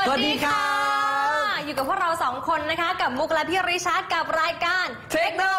วัสดีค่ะอยู่กับพวกเรา2คนนะคะกับมุกและพี่ริชาร์ดกับรายการ Techno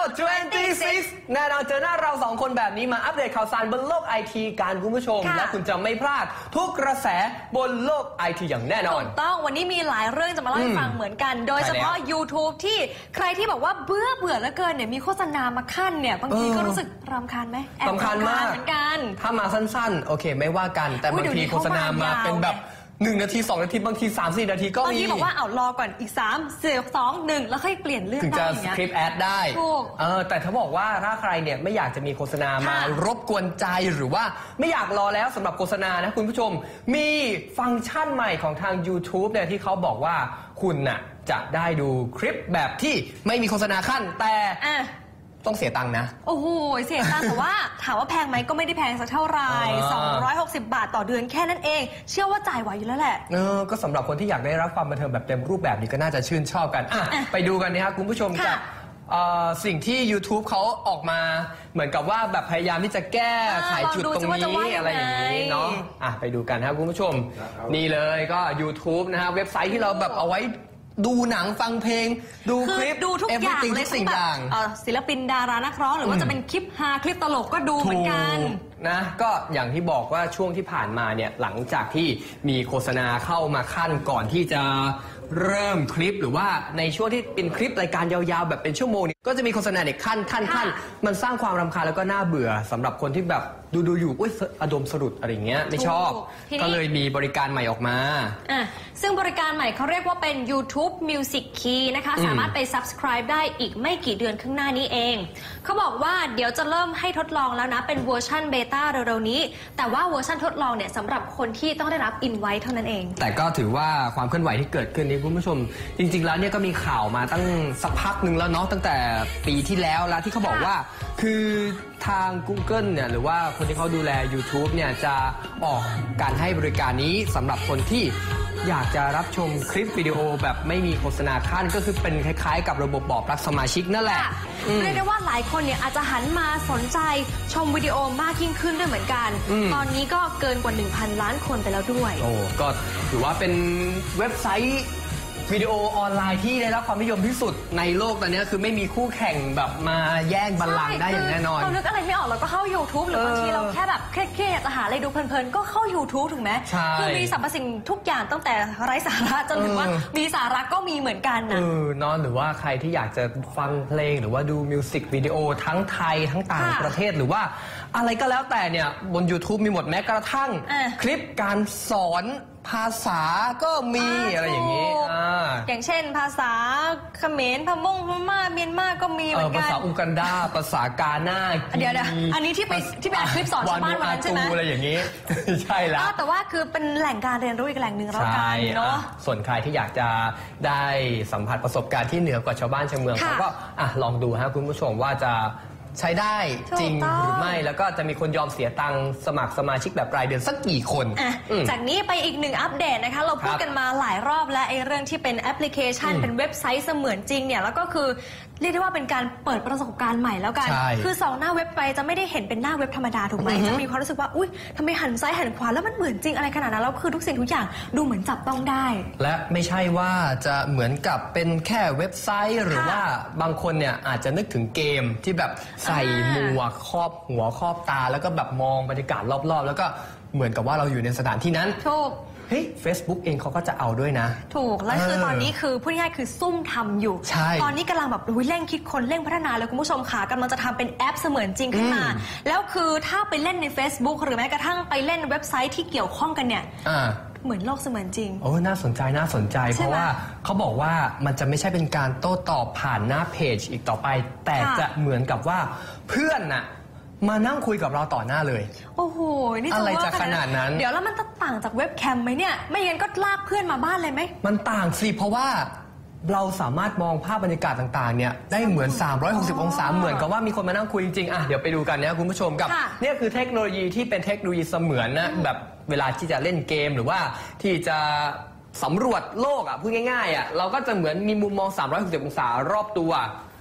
26 แน่นอนเจอหน้าเรา2คนแบบนี้มาอัปเดตข่าวสารบนโลกไอทีการคุณผู้ชมและคุณจะไม่พลาดทุกกระแสบนโลกไอทีอย่างแน่นอนถูกต้องวันนี้มีหลายเรื่องจะมาเล่าให้ฟังเหมือนกันโดยเฉพาะ YouTube ที่ใครที่บอกว่าเบื่อเหลือเกินเนี่ยมีโฆษณามาขั้นเนี่ยบางทีก็รู้สึกรำคาญไหมรำคาญมากเหมือนกันถ้ามาสั้นๆโอเคไม่ว่ากันแต่บางทีโฆษณามาเป็นแบบ1 นาที 2 นาทีบางที 3-4 นาทีก็มีบางทีบอกว่าเอารอก่อนอีก3 4 2 1แล้วค่อยเปลี่ยนเรื่องถึงจะสคริปต์แอดได้แต่ถ้าบอกว่าถ้าใครเนี่ยไม่อยากจะมีโฆษณามารบกวนใจหรือว่าไม่อยากรอแล้วสำหรับโฆษณานะคุณผู้ชมมีฟังก์ชันใหม่ของทาง YouTube เนี่ยที่เขาบอกว่าคุณน่ะจะได้ดูคลิปแบบที่ไม่มีโฆษณาขั้นแต่ต้องเสียตังค์นะโอ้โหเสียตังค์แต่ว่าถามว่าแพงไหมก็ไม่ได้แพงสักเท่าไหร่260 บาทต่อเดือนแค่นั้นเองเชื่อว่าจ่ายไหวอยู่แล้วแหละก็สำหรับคนที่อยากได้รับความบันเทิงแบบเต็มรูปแบบนี้ก็น่าจะชื่นชอบกันไปดูกันนะครับคุณผู้ชมกับสิ่งที่ YouTube เขาออกมาเหมือนกับว่าแบบพยายามที่จะแก้ไขจุดตรงนี้อะไรอย่างนี้เนาะไปดูกันครับคุณผู้ชมนี่เลยก็ YouTube นะฮะเว็บไซต์ที่เราแบบเอาไว้ดูหนังฟังเพลงดูคลิปดูทุกอย่างเลยสิ่งอย่างศิลปินดารานักร้องหรือว่าจะเป็นคลิปฮาคลิปตลกก็ดูเหมือนกันนะก็อย่างที่บอกว่าช่วงที่ผ่านมาเนี่ยหลังจากที่มีโฆษณาเข้ามาขั้นก่อนที่จะเริ่มคลิปหรือว่าในช่วงที่เป็นคลิปรายการยาวๆแบบเป็นชั่วโมงนี้ก็จะมีโฆษณาเด็กขั้นมันสร้างความรำคาญแล้วก็น่าเบื่อสำหรับคนที่แบบดูอยู่อุ้ยอดมสรุปอะไรเงี้ยไม่ชอบก็เลยมีบริการใหม่ออกมาซึ่งบริการใหม่เขาเรียกว่าเป็น YouTube Music Key นะคะสามารถไป subscribe ได้อีกไม่กี่เดือนข้างหน้านี้เองเขาบอกว่าเดี๋ยวจะเริ่มให้ทดลองแล้วนะเป็นเวอร์ชันเบต้าเร็วๆนี้แต่ว่าเวอร์ชันทดลองเนี่ยสำหรับคนที่ต้องได้รับ invite เท่านั้นเองแต่ก็ถือว่าความเคลื่อนไหวที่เกิดขึ้นนี้คุณผู้ชมจริงๆแล้วเนี่ยก็มีข่าวมาตั้งสักพักหนึ่งแล้วเนาะตั้งแต่ปีที่แล้วที่เขาบอกว่าคือทาง Google เนี่ยหรือว่าคนที่เขาดูแล YouTube เนี่ยจะออกการให้บริการนี้สำหรับคนที่อยากจะรับชมคลิปวิดีโอแบบไม่มีโฆษณาขั้นก็คือเป็นคล้ายๆกับระบบบอกรักสมาชิกนั่นแหละเรียกได้ว่าหลายคนเนี่ยอาจจะหันมาสนใจชมวิดีโอมากยิ่งขึ้นด้วยเหมือนกันตอนนี้ก็เกินกว่า 1,000 ล้านคนไปแล้วด้วยก็ถือว่าเป็นเว็บไซต์วิดีโอออนไลน์ที่ได้รับความนิยมที่สุดในโลกตอนนี้คือไม่มีคู่แข่งแบบมาแย่งบัลลังก์ได้อย่างแน่นอนเรานึกอะไรไม่ออกเราก็เข้า YouTube หรือบางทีเราแค่แบบเครียดอยากจะหาอะไรดูเพลินๆก็เข้า YouTube ถูกไหมคือมีสรรพสิ่งทุกอย่างตั้งแต่ไร้สาระจนถึงว่ามีสาระก็มีเหมือนกันนะนอนหรือว่าใครที่อยากจะฟังเพลงหรือว่าดูมิวสิกวิดีโอทั้งไทยทั้งต่างประเทศหรือว่าอะไรก็แล้วแต่เนี่ยบน YouTube มีหมดแม้กระทั่งคลิปการสอนภาษาก็มีอะไรอย่างนี้อย่างเช่นภาษาเขมรพม่าเมียนมาก็มีเหมือนกันภาษาอูกันดาภาษากาหน้าเดี๋ยวอันนี้ที่ไปอัดคลิปสอนชาวบ้านวันนั้นใช่ไหมอะไรอย่างนี้ใช่แล้วแต่ว่าคือเป็นแหล่งการเรียนรู้อีกแหล่งหนึ่งแล้วกันเนาะส่วนใครที่อยากจะได้สัมผัสประสบการณ์ที่เหนือกว่าชาวบ้านชาวเมืองเขาก็ลองดูฮะคุณผู้ชมว่าจะใช้ได้จริงหรือไม่แล้วก็จะมีคนยอมเสียตังค์สมัครสมาชิกแบบรายเดือนสักกี่คนจากนี้ไปอีกหนึ่งอัปเดตนะคะเราพูดกันมาหลายรอบแล้วไอ้เรื่องที่เป็นแอปพลิเคชันเป็นเว็บไซต์เสมือนจริงเนี่ยแล้วก็คือเรียกได้ว่าเป็นการเปิดประสบการณ์ใหม่แล้วกันคือ2หน้าเว็บไปจะไม่ได้เห็นเป็นหน้าเว็บธรรมดาถูกไหมจะมีความรู้สึกว่าอุ๊ยทำไมหันซ้ายหันขวาแล้วมันเหมือนจริงอะไรขนาดนั้นแล้วคือทุกสิ่งทุกอย่างดูเหมือนจับต้องได้และไม่ใช่ว่าจะเหมือนกับเป็นแค่เว็บไซต์หรือว่าบางคนเนี่ยอาจจะนึกถึงเกมที่แบบใส่หมวกครอบหัวครอบตาแล้วก็แบบมองบรรยากาศรอบๆแล้วก็เหมือนกับว่าเราอยู่ในสถานที่นั้นถูกเฮ้ย Facebook เองเขาก็จะเอาด้วยนะถูกและคือตอนนี้คือพูดง่ายๆคือซุ่มทำอยู่ตอนนี้กำลังแบบเร่งคิดคนเร่งพัฒนาเลยคุณผู้ชมค่ะกำลังจะทำเป็นแอปเสมือนจริงขึ้นมาแล้วคือถ้าไปเล่นใน Facebook หรือแม้กระทั่งไปเล่นเว็บไซต์ที่เกี่ยวข้องกันเนี่ยเหมือนโลกเสมือนจริงน่าสนใจเพราะว่าเขาบอกว่ามันจะไม่ใช่เป็นการโต้ตอบผ่านหน้าเพจอีกต่อไปแต่จะเหมือนกับว่าเพื่อนน่ะมานั่งคุยกับเราต่อหน้าเลยโอ้โหนี่อะไรจะขนาดนั้นเดี๋ยวแล้วมันจะต่างจากเว็บแคมไหมเนี่ยไม่งั้นก็ลากเพื่อนมาบ้านเลยไหมมันต่างสิเพราะว่าเราสามารถมองภาพบรรยากาศต่างๆเนี่ยได้เหมือน360องศาเหมือนกับว่ามีคนมานั่งคุยจริงๆเดี๋ยวไปดูกันนะคุณผู้ชมกับเนี่ยคือเทคโนโลยีที่เป็นเทคโนโลยีเสมือนนะแบบเวลาที่จะเล่นเกมหรือว่าที่จะสำรวจโลกพูดง่ายๆเราก็จะเหมือนมีมุมมอง360องศารอบตัว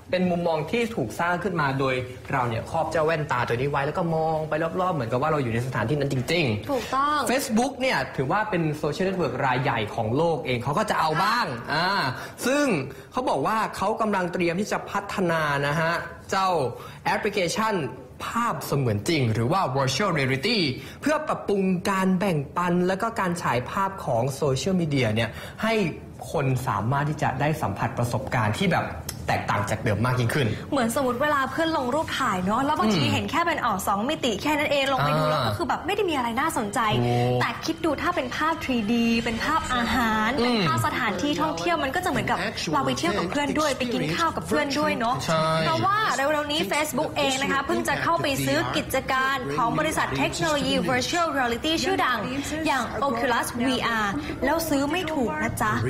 เป็นมุมมองที่ถูกสร้างขึ้นมาโดยเราเนี่ยครอบเจ้าแว่นตาตัวนี้ไว้แล้วก็มองไปรอบๆเหมือนกับว่าเราอยู่ในสถานที่นั้นจริงๆถูกต้อง Facebook เนี่ยถือว่าเป็นโซเชียลเน็ตเวิร์กรายใหญ่ของโลกเองเขาก็จะเอาบ้างซึ่งเขาบอกว่าเขากำลังเตรียมที่จะพัฒนานะฮะเจ้าแอปพลิเคชันภาพเสมือนจริงหรือว่า virtual reality เพื่อปรับปรุงการแบ่งปันและก็การฉายภาพของโซเชียลมีเดียเนี่ยให้คนสามารถที่จะได้สัมผัสประสบการณ์ที่แบบแตกต่างจากเดิมมากยิ่งขึ้นเหมือนสมมติเวลาเพื่อนลงรูปถ่ายเนาะแล้วบางทีเห็นแค่เป็น2 มิติแค่นั้นเองลงไปดูแล้วก็คือแบบไม่ได้มีอะไรน่าสนใจแต่คิดดูถ้าเป็นภาพ 3D เป็นภาพอาหารเป็นภาพสถานที่ท่องเที่ยวมันก็จะเหมือนกับเราไปเที่ยวกับเพื่อนด้วยไปกินข้าวกับเพื่อนด้วยเนาะเพราะว่าเร็วๆนี้ Facebook เองนะคะเพิ่งจะเข้าไปซื้อกิจการของบริษัทเทคโนโลยี Virtual Reality ชื่อดังอย่าง Oculus VR แล้วซื้อไม่ถูกนะจ๊ะ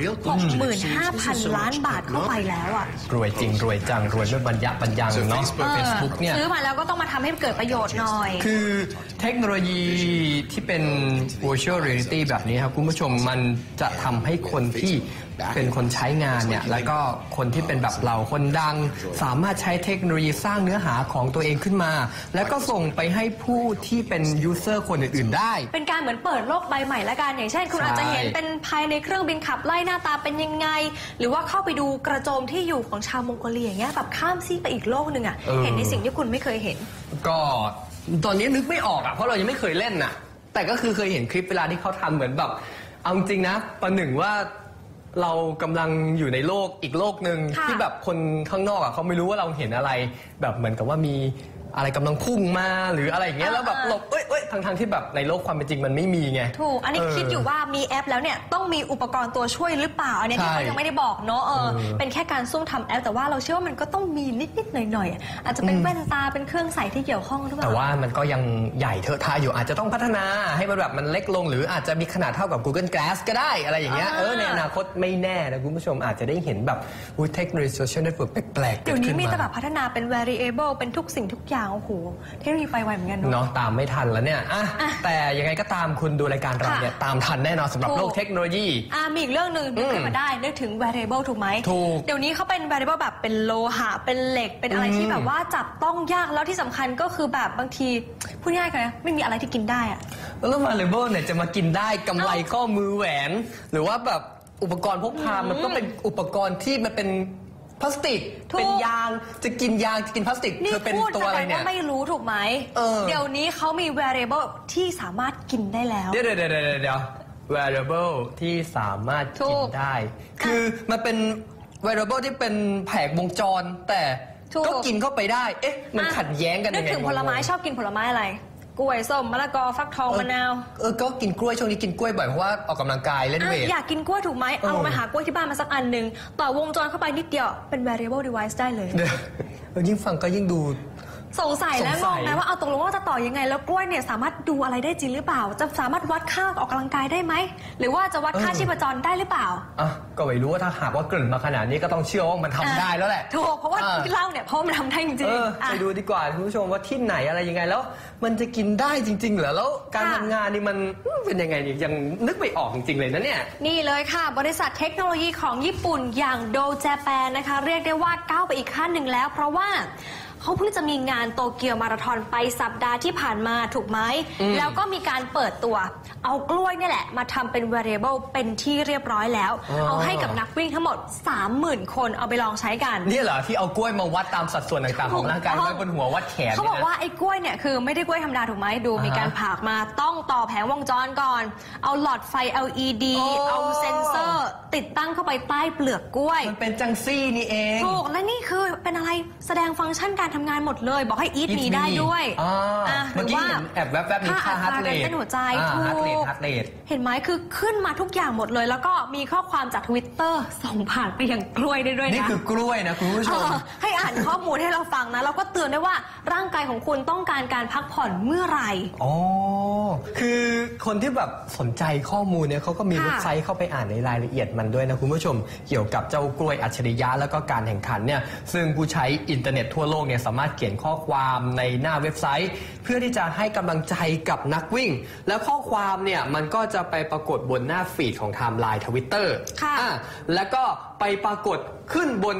65,000 ล้านบาทเข้าไปแล้วอ่ะรวยจริงรวยจังรวยไม่บรรยะบรรยังเนาะ Facebook เนี่ยซื้อมาแล้วก็ต้องมาทำให้เกิดประโยชน์หน่อยคือเทคโนโลยีที่เป็น virtual reality แบบนี้ครับคุณผู้ชมมันจะทำให้คนที่เป็นคนใช้งานเนี่ยแล้วก็คนที่เป็นแบบเราคนดังสามารถใช้เทคโนโลยีสร้างเนื้อหาของตัวเองขึ้นมาแล้วก็ส่งไปให้ผู้ที่เป็นยูเซอร์คนอื่นๆได้เป็นการเหมือนเปิดโลกใบใหม่ละกันอย่างเช่นคุณอาจจะเห็นเป็นภายในเครื่องบินขับไล่หน้าตาเป็นยังไงหรือว่าเข้าไปดูกระโจมที่อยู่ของชาวมองโกเลียอย่างเงี้ยแบบข้ามซีกไปอีกโลกนึงอ่ะเห็นในสิ่งที่คุณไม่เคยเห็นก็ตอนนี้นึกไม่ออกอ่ะเพราะเรายังไม่เคยเล่นน่ะแต่ก็คือเคยเห็นคลิปเวลาที่เขาทำเหมือนแบบเอาจริงนะประหนึ่งว่าเรากำลังอยู่ในโลกอีกโลกหนึ่งที่แบบคนข้างนอกอ่ะเขาไม่รู้ว่าเราเห็นอะไรแบบเหมือนกับว่ามีอะไรกำลังพุ่งมาหรืออะไรอย่างเงี้ยแล้วแบบหลบเอ้ยทั้งที่แบบในโลกความเป็นจริงมันไม่มีไงถูกอันนี้คิดอยู่ว่ามีแอปแล้วเนี่ยต้องมีอุปกรณ์ตัวช่วยหรือเปล่าอันนี้ที่เขายังไม่ได้บอกเนาะเป็นแค่การซุ่มทำแอปแต่ว่าเราเชื่อว่ามันก็ต้องมีนิดๆหน่อยๆอาจจะเป็นแว่นตาเป็นเครื่องใส่ที่เกี่ยวข้องหรือเปล่าแต่ว่ามันก็ยังใหญ่เทอะทะอยู่อาจจะต้องพัฒนาให้มันแบบมันเล็กลงหรืออาจจะมีขนาดเท่ากับ Google Glass ก็ได้อะไรอย่างเงี้ยในอนาคตไม่แน่นะคุณผู้ชมอาจจะได้เห็นแบบเทคโนโลยีโซเชียลเน็ตเวิร์กแปลกๆเดี๋ยวนี้มีแต่แบบพัฒนาเป็น variable เป็นทุกสิ่งทุกอย่างโอ้โหเทคโนโลยีไปไวเหมือนกันเนาะตามไม่ทันแล้วเนี่ยแต่ยังไงก็ตามคุณดูรายการเราเนี่ยตามทันแน่นอนสำหรับโลกเทคโนโลยีมีอีกเรื่องหนึ่งนึกขึ้นมาได้นึกถึง variable ถูกไหมถูกเดี๋ยวนี้เขาเป็น variable แบบเป็นโลหะเป็นเหล็กเป็นอะไรที่แบบว่าจับต้องยากแล้วที่สำคัญก็คือแบบบางทีพูดง่ายๆนะไม่มีอะไรที่กินได้อะแล้ว variable เนี่ยจะมากินได้กำไรข้อมือแหวนหรือว่าแบบอุปกรณ์พกพามันก็เป็นอุปกรณ์ที่มันเป็นพลาสติกเป็นยางจะกินยางจะกินพลาสติกเธอเป็นตัวอะไรเนี่ยไม่รู้ถูกไหมเดี๋ยวนี้เขามี variable ที่สามารถกินได้แล้วเดี๋ยว variable ที่สามารถกินได้คือมันเป็น variable ที่เป็นแผงวงจรแต่ก็กินเข้าไปได้เอ๊ะมันขัดแย้งกันยังไงนึกถึงผลไม้ชอบกินผลไม้อะไรกล้วยส้มมะละกอฟักทองมะนาวก็กินกล้วยช่วงนี้กินกล้วยบ่อยเพราะว่าออกกำลังกายเล่นเวทอยากกินกล้วยถูกไหมเอาไปหากล้วยที่บ้านมาสักอันหนึ่งต่อวงจรเข้าไปนิดเดียวเป็น variable device ได้เลยยิ่งฟังก็ยิ่งดูสงสัยและงงนะว่าเอาตกลงว่าจะต่อยังไงแล้วกล้วยเนี่ยสามารถดูอะไรได้จริงหรือเปล่าจะสามารถวัดค่าออกกำลังกายได้ไหมหรือว่าจะวัดค่าชีพจรได้หรือเปล่าก็ไม่รู้ว่าถ้าหากว่าเกริ่นมาขนาดนี้ก็ต้องเชื่อว่ามันทำได้แล้วแหละถูกเพราะว่าที่เล่าเนี่ยเพราะมันทำได้จริงๆไปดูดีกว่าคุณผู้ชมว่าที่ไหนอะไรยังไงแล้วมันจะกินได้จริงๆเหรอแล้วการทำงานนี่มันเป็นยังไงยังนึกไม่ออกจริงๆเลยนะเนี่ยนี่เลยค่ะบริษัทเทคโนโลยีของญี่ปุ่นอย่างโดเจแปนนะคะเรียกได้ว่าก้าวไปอีกขั้นหนึ่งแล้วเพราะว่าเขาเพิ่งจะมีงานโตเกียวมาราธอนไปสัปดาห์ที่ผ่านมาถูกไหมแล้วก็มีการเปิดตัวเอากล้วยนี่แหละมาทำเป็น variable เป็นที่เรียบร้อยแล้วเอาให้กับนักวิ่งทั้งหมด 30,000 คนเอาไปลองใช้กันนี่เหรอที่เอากล้วยมาวัดตามสัดส่วนต่างๆของร่างกายไว้บนหัววัดแขนเขาบอกว่าไอ้กล้วยเนี่ยคือไม่ได้กล้วยธรรมดาถูกไหมดูมีการผ่ามาต้องต่อแผงวงจรก่อนเอาหลอดไฟ LED เอาเซ็นเซอร์ติดตั้งเข้าไปใต้เปลือกกล้วยมันเป็นจังซี่นี่เองถูกและนี่คือเป็นอะไรแสดงฟังก์ชันการทำงานหมดเลยบอกให้อีทมีได้ด้วยเมื่อกี้เห็นแอบแวบๆมีค่าฮาร์ทเรทเต้นหัวใจถูกเห็นไหมคือขึ้นมาทุกอย่างหมดเลยแล้วก็มีข้อความจาก Twitter ส่งผ่านไปยังกล้วยได้ด้วยนะนี่คือกล้วยนะคุณผู้ชมให้อ่านข้อมูลให้เราฟังนะแล้วก็เตือนได้ว่าร่างกายของคุณต้องการการพักผ่อนเมื่อไหร่คือคนที่แบบสนใจข้อมูลเนี่ยเขาก็มีเว็บไซต์เข้าไปอ่านในรายละเอียดมันด้วยนะคุณผู้ชมเกี่ยวกับเจ้ากล้วยอัจฉริยะแล้วก็การแข่งขันเนี่ยซึ่งผู้ใช้อินเทอร์เน็ตทั่วโลกเนี่ยสามารถเขียนข้อความในหน้าเว็บไซต์เพื่อที่จะให้กำลังใจกับนักวิ่งแล้วข้อความเนี่ยมันก็จะไปปรากฏบนหน้าฟีดของไทม์ไลน์ Twitter แล้วก็ไปปรากฏขึ้นบน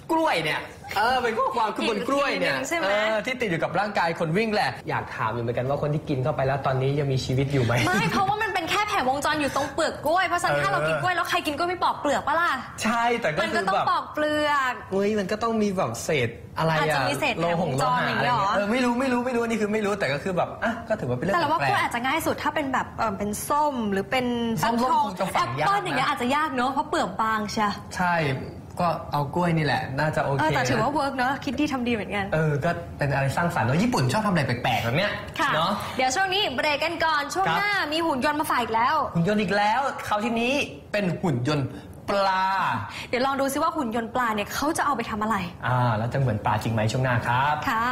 กล้วยเนี่ยเป็นข้อความคือบนกล้วยเนี่ยที่ติดอยู่กับร่างกายคนวิ่งแหละอยากถามอยู่เหมือนกันว่าคนที่กินเข้าไปแล้วตอนนี้ยังมีชีวิตอยู่ไหมไม่เพราะว่ามันเป็นแค่แผงวงจรอยู่ตรงเปลือกกล้วยเพราะฉะนั้นถ้าเรากินกล้วยแล้วใครกินกล้วยไม่ปอกเปลือกปะล่ะใช่แต่ก็คือแบบมันก็ต้องปอกเปลือกมันก็ต้องมีแบบเศษอะไรอาจจะมีเศษแผงวงจรอย่างเงี้ยไม่รู้อันนี้คือไม่รู้แต่ก็คือแบบก็ถือว่าเป็นเรื่องแต่ว่ากล้วยอาจจะง่ายสุดถ้าเป็นแบบเป็นส้มหรือเป็นฟักทองแอปเปิ้ลอย่างเงี้ยอาจจะยากเนอะเพราะเปลือกบางใช่ก็เอากล้วยนี่แหละน่าจะโอเคแต่ถือว่าเวิร์กเนอะคิดดีทำดีเหมือนกันก็เป็นอะไรสร้างสรรค์แล้วญี่ปุ่นชอบทำอะไรแปลกๆแบบเนี้ยเนาะเดี๋ยวช่วงนี้เบรกกันก่อนช่วงหน้ามีหุ่นยนต์มาฝากอีกแล้วหุ่นยนต์อีกแล้วคราวที่นี้เป็นหุ่นยนต์ปลาเดี๋ยวลองดูซิว่าหุ่นยนต์ปลาเนี่ยเขาจะเอาไปทำอะไรแล้วจะเหมือนปลาจริงไหมช่วงหน้าครับค่ะ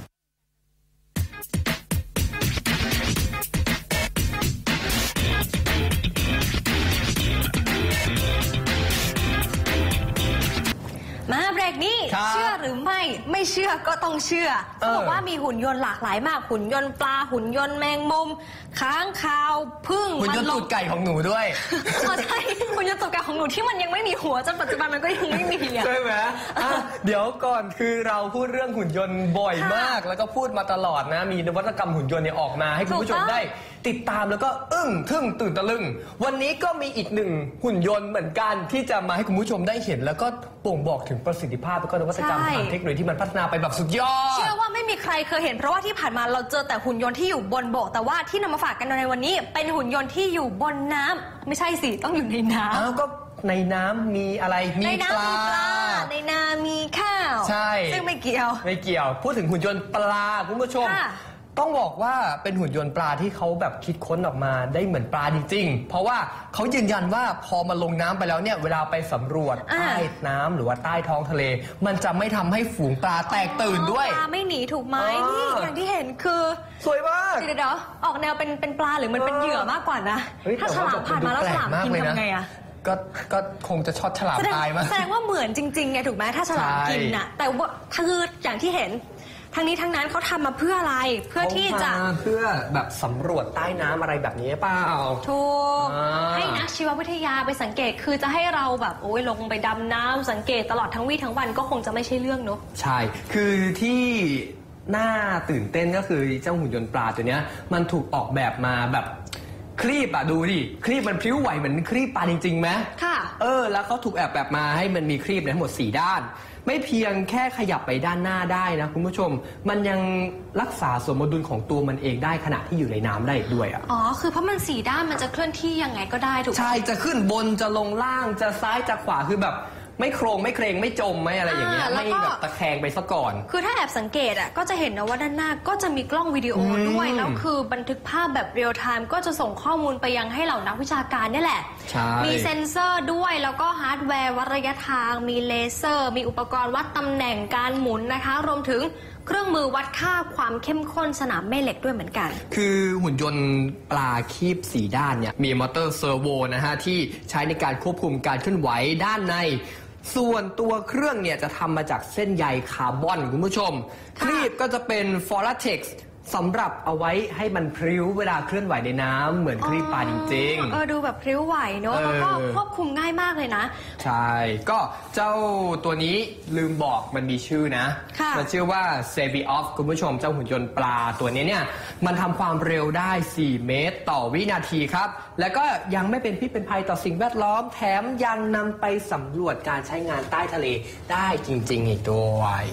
มาเบรกนี้เชื่อหรือไม่เชื่อก็ต้องเชื่อเขาบอกว่ามีหุ่นยนต์หลากหลายมากหุ่นยนต์ปลาหุ่นยนต์แมงมุมค้างคาวผึ้งหุ่นยนต์ตูดไก่ของหนูด้วยใช่หุ่นยนต์ตูดไก่ของหนูที่มันยังไม่มีหัวจนปัจจุบันมันก็ยังไม่มีใช่ไหมเดี๋ยวก่อนคือเราพูดเรื่องหุ่นยนต์บ่อยมากแล้วก็พูดมาตลอดนะมีนวัตกรรมหุ่นยนต์เนี่ยออกมาให้คุณผู้ชมได้ติดตามแล้วก็ทึ่งตื่นตะลึงวันนี้ก็มีอีกหนึ่งหุ่นยนต์เหมือนกันที่จะมาให้คุณผู้ชมได้เห็นแล้วก็บ่งบอกถึงประสิทธิภาพแล้วก็นวัตกรรมทางเทคโนโลยีที่มันพัฒนาไปแบบสุดยอดเชื่อว่าไม่มีใครเคยเห็นเพราะว่าที่ผ่านมาเราเจอแต่หุ่นยนต์ที่อยู่บนบกแต่ว่าที่นำมาฝากกันในวันนี้เป็นหุ่นยนต์ที่อยู่บนน้ำไม่ใช่สิต้องอยู่ในน้ำก็ในน้ำมีอะไรมีปลาในนามีข้าวใช่ซึ่งไม่เกี่ยวพูดถึงหุ่นยนต์ปลาคุณผู้ชมต้องบอกว่าเป็นหุ่นยนต์ปลาที่เขาแบบคิดค้นออกมาได้เหมือนปลาจริงๆเพราะว่าเขายืนยันว่าพอมาลงน้ำไปแล้วเนี่ยเวลาไปสำรวจใต้น้ำหรือว่าใต้ท้องทะเลมันจะไม่ทำให้ฝูงปลาแตกตื่นด้วยปลาไม่หนีถูกไหมนี่อย่างที่เห็นคือสวยมากเดี๋ยวออกแนวเป็นปลาหรือมันเป็นเหยื่อมากกว่านะถ้าฉลามผ่านมาแล้วฉลามกินทำไงอะก็คงจะช็อตฉลามตายมั้ยแสดงว่าเหมือนจริงๆไงถูกไหมถ้าฉลามกินน่ะแต่ว่าคืออย่างที่เห็นทั้งนี้ทั้งนั้นเขาทำมาเพื่ออะไรเพื่อที่จะเพื่อแบบสำรวจใต้น้ำอะไรแบบนี้เปล่าถูกให้นักชีววิทยาไปสังเกตคือจะให้เราแบบลงไปดำน้ำสังเกตตลอดทั้งวี่ทั้งวันก็คงจะไม่ใช่เรื่องเนอะใช่คือที่น่าตื่นเต้นก็คือเจ้าหุ่นยนต์ปลาตัวเนี้ยมันถูกออกแบบมาแบบครีบดูดิครีบมันพลิ้วไหวเหมือนครีบปลาจริงๆไหมค่ะแล้วเขาถูกแบบมาให้มันมีครีบทั้งหมด4ด้านไม่เพียงแค่ขยับไปด้านหน้าได้นะคุณผู้ชมมันยังรักษาสมดุลของตัวมันเองได้ขณะที่อยู่ในน้ำได้ด้วยคือเพราะมัน4ด้านมันจะเคลื่อนที่ยังไงก็ได้ถูกใช่จะขึ้นบนจะลงล่างจะซ้ายจะขวาคือแบบไม่โครงไม่เครงไม่จมไม่อะไรอย่างเงี้ยไม่แบบตะแคงไปซะก่อนคือถ้าแอบสังเกตก็จะเห็นนะว่าด้านหน้าก็จะมีกล้องวิดีโอด้วยแล้วคือบันทึกภาพแบบเรียลไทม์ก็จะส่งข้อมูลไปยังให้เหล่านักวิชาการนี่แหละมีเซ็นเซอร์ด้วยแล้วก็ฮาร์ดแวร์วัดระยะทางมีเลเซอร์มีอุปกรณ์วัดตำแหน่งการหมุนนะคะรวมถึงเครื่องมือวัดค่าความเข้มข้นสนามแม่เหล็กด้วยเหมือนกันคือหุ่นยนต์ปลาคีบ4ด้านเนี่ยมีมอเตอร์เซอร์โวนะฮะที่ใช้ในการควบคุมการเคลื่อนไหวด้านในส่วนตัวเครื่องเนี่ยจะทำมาจากเส้นใยคาร์บอนคุณผู้ชมครีบก็จะเป็นฟอราเท็กซ์สำหรับเอาไว้ให้มันพริ้วเวลาเคลื่อนไหวในน้ำเหมือนครีบปลาจริงๆดูแบบพริ้วไหวเนอะแล้วก็ควบคุมง่ายมากเลยนะใช่ก็เจ้าตัวนี้ลืมบอกมันมีชื่อนะมันชื่อว่าเซบีออฟคุณผู้ชมเจ้าหุ่นยนต์ปลาตัวนี้เนี่ยมันทำความเร็วได้4 เมตรต่อวินาทีครับแล้วก็ยังไม่เป็นพิษเป็นภัยต่อสิ่งแวดล้อมแถมยังนำไปสำรวจการใช้งานใต้ทะเลได้จริงๆอีกด้วย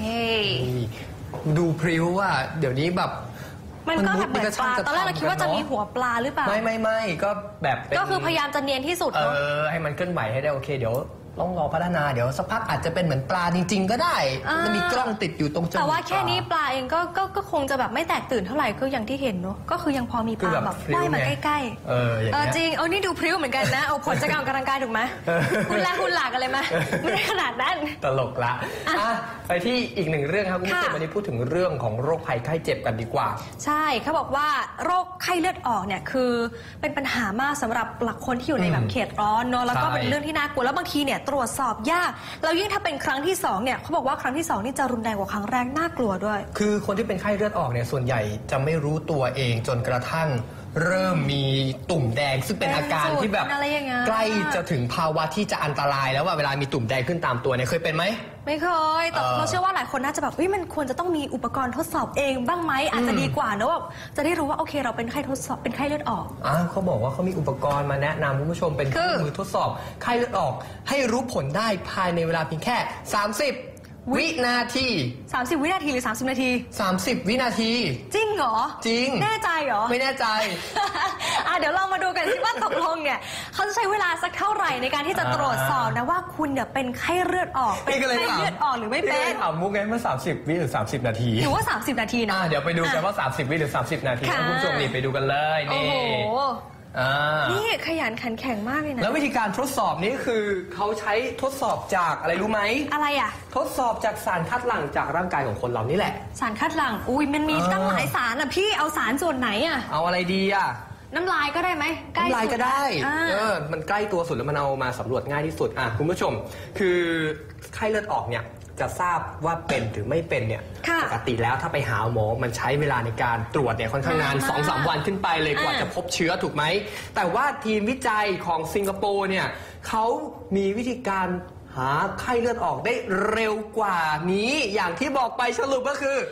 ดูพริ้วอ่ะเดี๋ยวนี้แบบมันก็แบบเหมือนปลาตอนแรกเราคิดว่าจะมีหัวปลาหรือเปล่าไม่ก็แบบก็คือพยายามจะเนียนที่สุดให้มันเคลื่อนไหวให้ได้โอเคเดี๋ยวต้องรอพัฒนาเดี๋ยวสักพักอาจจะเป็นเหมือนปลาจริงๆก็ได้มันมีกล้องติดอยู่ตรงจมูกแต่ว่าแค่นี้ปลาเองก็คงจะแบบไม่แตกตื่นเท่าไหร่ก็อย่างที่เห็นเนาะก็คือยังพอมีปลาแบบว่ายมาใกล้ๆจริงนี่ดูพริ้วเหมือนกันนะเอาผลจากการกำลังกายถูกไหมคุณหลากกันเลยไหมไม่ได้ขนาดนั้นตลกละไปที่อีกหนึ่งเรื่องครับคุณผู้ชมวันนี้พูดถึงเรื่องของโรคภัยไข้เจ็บกันดีกว่าใช่เขาบอกว่าโรคไข้เลือดออกเนี่ยคือเป็นปัญหามากสำหรับหลักคนที่อยู่ในแบบเขตร้อนเนาะแล้วก็เป็นเรื่องที่น่ากลัวแล้วบางทีเนี่ยตรวจสอบยากแล้วยิ่งถ้าเป็นครั้งที่2เนี่ยเขาบอกว่าครั้งที่2นี่จะรุนแรงกว่าครั้งแรกน่ากลัวด้วยคือคนที่เป็นไข้เลือดออกเนี่ยส่วนใหญ่จะไม่รู้ตัวเองจนกระทั่งเริ่มมีตุ่มแดงซึ่งเป็นอาการที่แบบใกล้จะถึงภาวะที่จะอันตรายแล้วว่าเวลามีตุ่มแดงขึ้นตามตัวเนี่ยเคยเป็นไหมไม่เคยแต่เราเชื่อว่าหลายคนน่าจะแบบมันควรจะต้องมีอุปกรณ์ทดสอบเองบ้างไหมอาจจะดีกว่านะว่าจะได้รู้ว่าโอเคเราเป็นไข้ทดสอบเป็นไข้เลือดออกเขาบอกว่าเขามีอุปกรณ์มาแนะนำคุณผู้ชมเป็นเครื่องมือทดสอบไข้เลือดออกให้รู้ผลได้ภายในเวลาเพียงแค่30 วินาที 30 วินาทีหรือ30 นาที 30 วินาทีจริงเหรอจริงแน่ใจเหรอไม่แน่ใจเดี๋ยวเรามาดูกันที่ว่าตกลงเนี่ยเขาจะใช้เวลาสักเท่าไหร่ในการที่จะตรวจสอบนะว่าคุณเนี่ยเป็นไข้เลือดออกเป็นไข้เลือดออกหรือไม่เป็นถามมุกไงว่า30 วิหรือ30 นาทีหรือว่า30 นาทีนะเดี๋ยวไปดูกันว่า30 วิหรือ30 นาทีคุณผู้ชมนี่ไปดูกันเลยนี่นี่ขยันขันแข็งมากเลยนะแล้ววิธีการทดสอบนี้คือเขาใช้ทดสอบจากอะไรรู้ไหมอะไรอ่ะทดสอบจากสารคัดหลั่งจากร่างกายของคนเรานี่แหละสารคัดหลั่งมันมีตั้งหลายสารอ่ะพี่เอาสารส่วนไหนอ่ะเอาอะไรดีอ่ะน้ำลายก็ได้ไหมน้ำลายก็ได้มันใกล้ตัวสุดแล้วมันเอามาสำรวจง่ายที่สุดคุณผู้ชมคือไข้เลือดออกเนี่ยจะทราบว่าเป็นหรือไม่เป็นเนี่ยปกติแล้วถ้าไปหาหมอมันใช้เวลาในการตรวจเนี่ยค่อนข้างนาน 2-3 วันขึ้นไปเลยกว่าจะพบเชื้อถูกไหมแต่ว่าทีมวิจัยของสิงคโปร์เนี่ยเขามีวิธีการหาไข้เลือดออกได้เร็วกว่านี้อย่างที่บอกไปสรุปก็คือ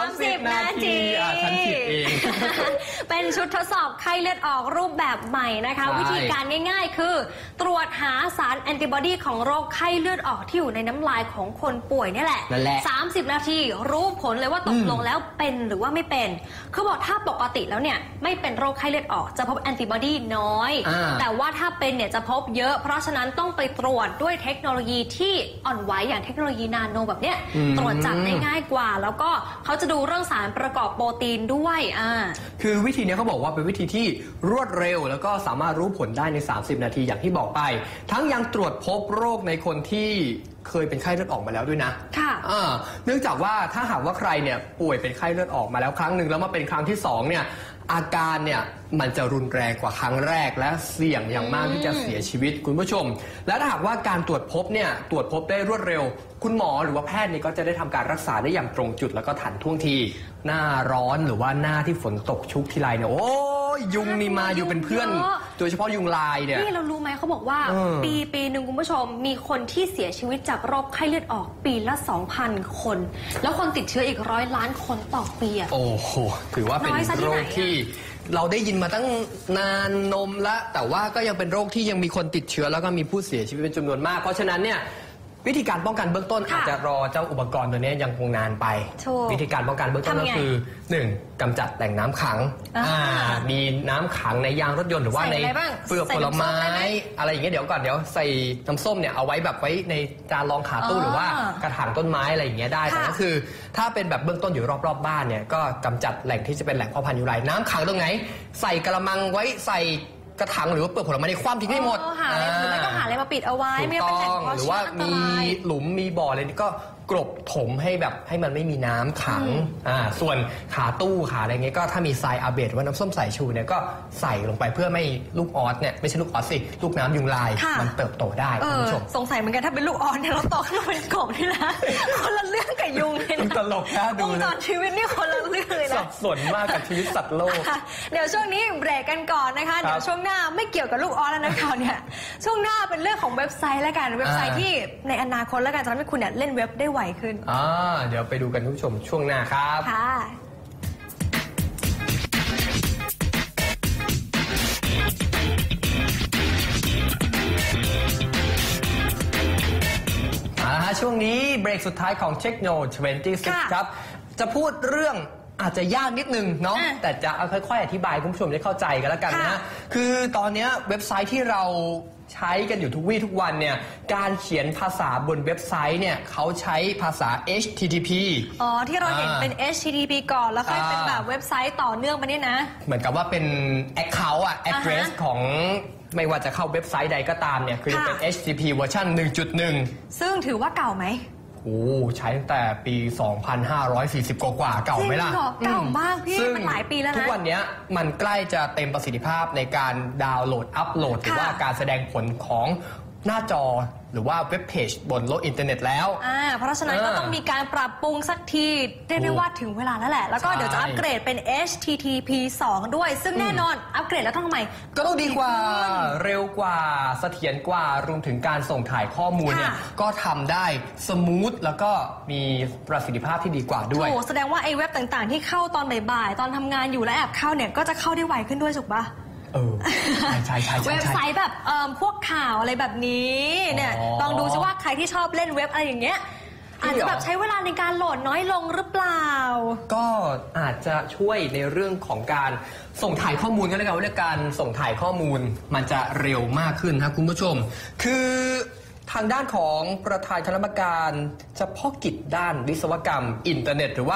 30 นาทีฉันผิดเองเป็นชุดทดสอบไข้เลือดออกรูปแบบใหม่นะคะวิธีการง่ายๆคือตรวจหาสารแอนติบอดีของโรคไข้เลือดออกที่อยู่ในน้ำลายของคนป่วยนี่แหละ30 นาทีรู้ผลเลยว่าตกลงแล้วเป็นหรือว่าไม่เป็นเขาบอกถ้าปกติแล้วเนี่ยไม่เป็นโรคไข้เลือดออกจะพบแอนติบอดีน้อยแต่ว่าถ้าเป็นเนี่ยจะพบเยอะเพราะฉะนั้นต้องไปตรวจด้วยเทคโนโลยีที่อ่อนไหวอย่างเทคโนโลยีนาโนแบบเนี้ยตรวจจับได้ง่ายกว่าแล้วก็เขาจะดูเรื่องสารประกอบโปรตีนด้วยคือวิธีนี้เขาบอกว่าเป็นวิธีที่รวดเร็วแล้วก็สามารถรู้ผลได้ใน30 นาทีอย่างที่บอกไปทั้งยังตรวจพบโรคในคนที่เคยเป็นไข้เลือดออกมาแล้วด้วยนะค่ะเนื่องจากว่าถ้าหากว่าใครเนี่ยป่วยเป็นไข้เลือดออกมาแล้วครั้งหนึ่งแล้วมาเป็นครั้งที่2เนี่ยอาการเนี่ยมันจะรุนแรงกว่าครั้งแรกและเสี่ยงอย่างมากที่จะเสียชีวิตคุณผู้ชมและถ้าหากว่าการตรวจพบเนี่ยตรวจพบได้รวดเร็วคุณหมอหรือว่าแพทย์เนี่ยก็จะได้ทำการรักษาได้อย่างตรงจุดแล้วก็ทันท่วงทีหน้าร้อนหรือว่าหน้าที่ฝนตกชุกทีไรเนี่ยโอ้ยยุงนี่มาอยู่เป็นเพื่อนโดยเฉพาะยุงลายเนี่ยนี่เรารู้ไหมเขาบอกว่าปีหนึ่งคุณผู้ชมมีคนที่เสียชีวิตจากโรคไข้เลือดออกปีละ 2,000 คนแล้วคนติดเชื้ออีก100 ล้านคนต่อปีโอ้โหถือว่าเป็นโรคที่เราได้ยินมาตั้งนานนมแล้วแต่ว่าก็ยังเป็นโรคที่ยังมีคนติดเชื้อแล้วก็มีผู้เสียชีวิตเป็นจำนวนมากเพราะฉะนั้นเนี่ยวิธีการป้องกันเบื้องต้นอาจจะรอเจ้าอุปกรณ์ตัวนี้ยังคงนานไปวิธีการป้องกันเบื้องต้นก็คือ 1. กำจัดแหล่งน้ำขังมีน้ำขังในยางรถยนต์หรือว่าในเปลือกผลไม้อะไรอย่างเงี้ยเดี๋ยวใส่น้ำส้มเนี่ยเอาไว้แบบไว้ในจานรองขาตู้หรือว่ากระถางต้นไม้อะไรอย่างเงี้ยได้แต่ก็คือถ้าเป็นแบบเบื้องต้นอยู่รอบบ้านเนี่ยก็กำจัดแหล่งที่จะเป็นแหล่งเพาะพันธุ์ยุงลายน้ำขังตรงไหนใส่กระมังไว้ใส่กระถางหรือว่าเปลือกผลไม้ในความทิ้งให้หมดหรือไม่ก็หาอะไรมาปิดเอาไว้ไม่เป็นแหล่งเพาะเชื้อหรือว่ามีหลุมมีบ่ออะไรนี่ก็กลบถมให้แบบให้มันไม่มีน้ำขังส่วนขาตู้ขาอะไรเงี้ยก็ถ้ามีทรายอาเบดหรือว่าน้ำส้มสายชูเนี่ยก็ใส่ลงไปเพื่อไม่ลูกออสเนี่ยไม่ใช่ลูกออสสิลูกน้ำยุงลายมันเติบโตได้คุณผู้ชมสงสัยเหมือนกันถ้าเป็นลูกออสเนี่ยเราโตขึ้นมาเป็นกบนี่นะคนละเรื่องกับยุงเลยนะตลกนะดูตอนชีวิตนี่คนละเรื่องเลยนะสับสนมากกับชีวิตสัตว์โลกเดี๋ยวช่วงนี้เบรกกันก่อนนะคะเดี๋ยวช่วงหน้าไม่เกี่ยวกับลูกออสแล้วนะคะเนี่ยช่วงหน้าเป็นเรื่องของเว็บไซต์แล้วกันเว็บไซต์ที่ในอนาคตแล้วกันจะทำให้คุณเนี่ยเล่นเว็บได้ไวขึ้นเดี๋ยวไปดูกันคุณผู้ชมช่วงหน้าครับค่ะช่วงนี้เบรกสุดท้ายของ Techno 26 ครับจะพูดเรื่องอาจจะยากนิดนึงเนาะแต่จะค่อยๆอธิบายคุณผู้ชมได้เข้าใจกันแล้วกันนะคือตอนนี้เว็บไซต์ที่เราใช้กันอยู่ทุกวี่ทุกวันเนี่ยการเขียนภาษาบนเว็บไซต์เนี่ยเขาใช้ภาษา HTTP ที่เราเห็นเป็น HTTP ก่อนแล้วค่อยเป็นแบบเว็บไซต์ต่อเนื่องมาเนี่ยนะเหมือนกับว่าเป็น account address ของไม่ว่าจะเข้าเว็บไซต์ใดก็ตามเนี่ยคือจะเป็น HTTP เวอร์ชัน 1.1 ซึ่งถือว่าเก่าไหมใช้ตั้งแต่ปี 2540 กว่าเก่าไหมล่ะเก่ามากพี่มันหลายปีแล้วนะทุกวันนี้มันใกล้จะเต็มประสิทธิภาพในการดาวน์โหลดอัปโหลดหรือว่าการแสดงผลของหน้าจอหรือว่าเว็บเพจบนโลกอินเทอร์เน็ตแล้วเพราะฉะนั้นก็ต้องมีการปรับปรุงสักทีเรียกได้ว่าถึงเวลาแล้วแหละแล้วก็เดี๋ยวจะอัปเกรดเป็น HTTP 2 ด้วยซึ่งแน่นอนอัปเกรดแล้วต้องทำไมก็ต้องดีกว่าเร็วกว่าเสถียรกว่ารวมถึงการส่งถ่ายข้อมูลเนี่ยก็ทำได้สมูทแล้วก็มีประสิทธิภาพที่ดีกว่าด้วยโอ้แสดงว่าไอ้เว็บต่างๆที่เข้าตอนบ่ายๆตอนทำงานอยู่และแอบเข้าเนี่ยก็จะเข้าได้ไวขึ้นด้วยถูกปะใช่เว็บไซต์แบบพวกข่าวอะไรแบบนี้เนี่ยลองดูซิว่าใครที่ชอบเล่นเว็บอะไรอย่างเงี้ยอาจจะแบบใช้เวลาในการโหลดน้อยลงหรือเปล่าก็อาจจะช่วยในเรื่องของการส่งถ่ายข้อมูลกันเลยกันว่าการส่งถ่ายข้อมูลมันจะเร็วมากขึ้นครับคุณผู้ชมคือทางด้านของประธานคณะกรรมการเฉพาะกิจด้านวิศวกรรมอินเทอร์เน็ตหรือว่า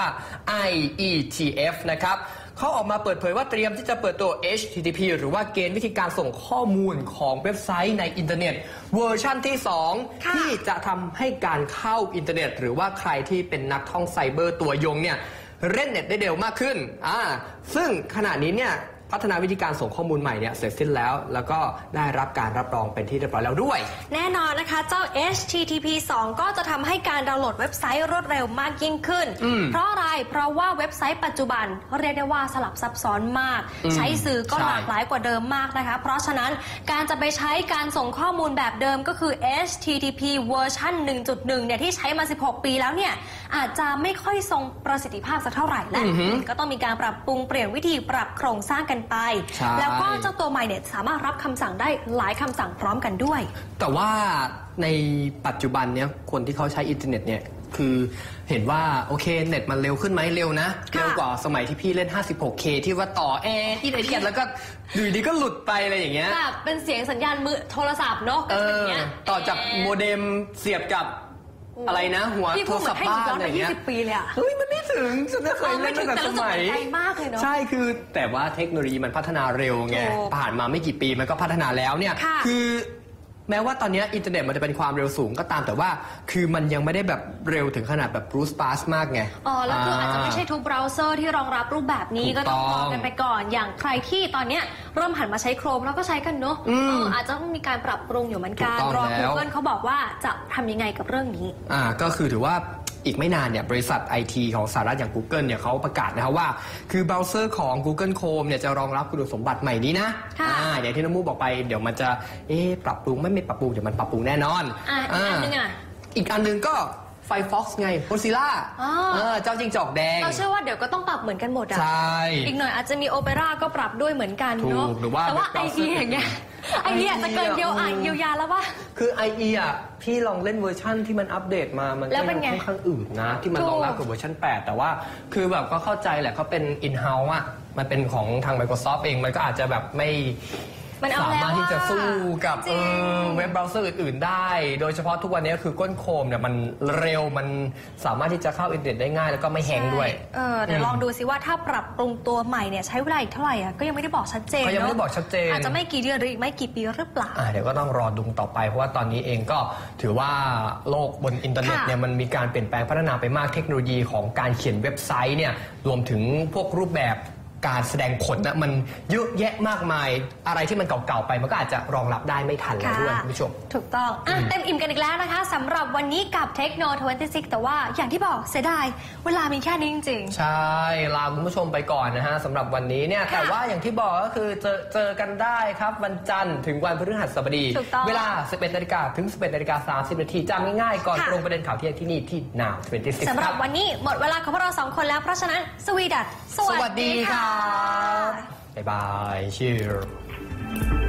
IETF นะครับเขาออกมาเปิดเผยว่าเตรียมที่จะเปิดตัว HTTP หรือว่าเกณฑ์วิธีการส่งข้อมูลของเว็บไซต์ในอินเทอร์เน็ตเวอร์ชันที่2ที่จะทำให้การเข้าอินเทอร์เน็ตหรือว่าใครที่เป็นนักท่องไซเบอร์ตัวยงเนี่ยเล่นเน็ตได้เร็วมากขึ้นซึ่งขณะนี้เนี่ยพัฒนาวิธีการส่งข้อมูลใหม่เนี่ยเสร็จสิ้นแล้วก็ได้รับการรับรองเป็นที่เรียบร้อยแล้วด้วยแน่นอนนะคะเจ้า HTTP 2 ก็จะทำให้การดาวน์โหลดเว็บไซต์รวดเร็วมากยิ่งขึ้นเพราะอะไรเพราะว่าเว็บไซต์ปัจจุบันเรียกได้ว่าสลับซับซ้อนมากใช้สื่อก็หลากหลายกว่าเดิมมากนะคะเพราะฉะนั้นการจะไปใช้การส่งข้อมูลแบบเดิมก็คือ HTTP เวอร์ชัน 1.1 เนี่ยที่ใช้มา16 ปีแล้วเนี่ยอาจจะไม่ค่อยทรงประสิทธิภาพสักเท่าไหร่และก็ต้องมีการปรับปรุงเปลี่ยนวิธีปรับโครงสร้างกันไปแล้วก็เจ้าตัวใหม่เนี่ยสามารถรับคำสั่งได้หลายคำสั่งพร้อมกันด้วยแต่ว่าในปัจจุบันเนี่ยคนที่เขาใช้อินเทอร์เน็ตเนี่ยคือเห็นว่าโอเคเน็ตมันเร็วขึ้นไหมเร็วนะเร็วกว่าสมัยที่พี่เล่น 56K ที่ว่าต่อที่ละเอียดแล้วก็อยู่ดีก็หลุดไปอะไรอย่างเงี้ยแบบเป็นเสียงสัญญาณมือโทรศัพท์เนาะต่อจากโมเด็มเสียบกับอะไรนะหัวโทรศัพท์บ้านอะไรเงี้ย 20 ปีเลยเฮ้ยมันไม่ถึงฉันเคยเล่นตั้งแต่สมัยมากเลยเนาะใช่คือแต่ว่าเทคโนโลยีมันพัฒนาเร็วไงผ่านมาไม่กี่ปีมันก็พัฒนาแล้วเนี่ยคือแม้ว่าตอนนี้อินเทอร์เน็ตมันจะเป็นความเร็วสูงก็ตามแต่ว่าคือมันยังไม่ได้แบบเร็วถึงขนาดแบบบรูซฟาสมากไงแล้วคืออาจจะไม่ใช่ทุกเบราว์เซอร์ที่รองรับรูปแบบนี้ก็ต้องรอกันไปก่อนอย่างใครที่ตอนนี้เริ่มหันมาใช้โครมแล้วก็ใช้กันเนอะอาจจะต้องมีการปรับปรุงอยู่เหมือนกันรอ Google เขาบอกว่าจะทำยังไงกับเรื่องนี้ก็คือถือว่าอีกไม่นานเนี่ยบริษัท IT ของสหรัฐอย่าง Google เนี่ยเขาประกาศนะครับว่าคือเบราว์เซอร์ของ Google Chrome เนี่ยจะรองรับคุณสมบัติใหม่นี้นะอย่างที่น้องมูบอกไปเดี๋ยวมันจะปรับปรุงไม่ปรับปรุงเดี๋ยวมันปรับปรุงแน่นอนอีกอันนึงก็Firefox ไง Mozilla เจ้าจิงจอกแดงเราเชื่อว่าเดี๋ยวก็ต้องปรับเหมือนกันหมดใช่อีกหน่อยอาจจะมี Opera ก็ปรับด้วยเหมือนกันเนาะแต่ว่า IE อย่างเงี้ยIE อาจจะเกินเยียวยาแล้วว่าคือ IE พี่ลองเล่นเวอร์ชั่นที่มันอัปเดตมามันค่อนข้างอื่นนะที่มันรองรับกับเวอร์ชัน8แต่ว่าคือแบบก็เข้าใจแหละเขาเป็น in-house มันเป็นของทาง Microsoft เองมันก็อาจจะแบบไม่สามารถที่จะสู้กับเว็บเบราว์เซอร์อื่นๆได้โดยเฉพาะทุกวันนี้คือก้นโคมเนี่ยมันเร็วมันสามารถที่จะเข้าอินเทอร์เน็ตได้ง่ายแล้วก็ไม่แฮงด้วยเดี๋ยวลองดูซิว่าถ้าปรับปรุงตัวใหม่เนี่ยใช้เวลาอีกเท่าไหร่ก็ยังไม่ได้บอกชัดเจนก็ยังไม่ได้บอกชัดเจนอาจจะไม่กี่เดือนหรืออีกไม่กี่ปีหรือเปล่าเดี๋ยวก็ต้องรอดูต่อไปเพราะว่าตอนนี้เองก็ถือว่าโลกบนอินเทอร์เน็ตเนี่ยมันมีการเปลี่ยนแปลงพัฒนาไปมากเทคโนโลยีของการเขียนเว็บไซต์เนี่ยรวมถึงพวกรูปแบบการแสดงผลนะมันเยอะแยะมากมายอะไรที่มันเก่าๆไปมันก็อาจจะรองรับได้ไม่ทันแล้วด้วยคุณผู้ชมถูกต้องเต็มอิ่มกันอีกแล้วนะคะสำหรับวันนี้กับ Techno 26แต่ว่าอย่างที่บอกเสียดายเวลามีแค่นี้จริงๆใช่ลาคุณผู้ชมไปก่อนนะฮะสำหรับวันนี้เนี่ยแต่ว่าอย่างที่บอกก็คือเจอกันได้ครับวันจันทร์ถึงวันพฤหัสบดีเวลา 11 นาฬิกาถึง 11 นาฬิกา 30 นาทีจำง่ายๆก่อนตรงประเด็นข่าวเที่ยงที่นี่ที่ Now 26 สำหรับวันนี้หมดเวลาของพวกเรา2คนแล้วเพราะฉะนั้นสวีดัสสวัสดีค่ะบ๊ายบาย cheers